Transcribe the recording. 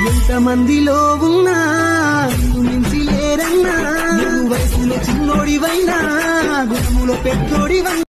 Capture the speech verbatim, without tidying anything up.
ఎంత మందిలో ఉన్నా నిన్ను మించి లేరన్నా, నువ్వు వయసులో చిన్నోడివైనా గుణములో పెద్దోడివైనా.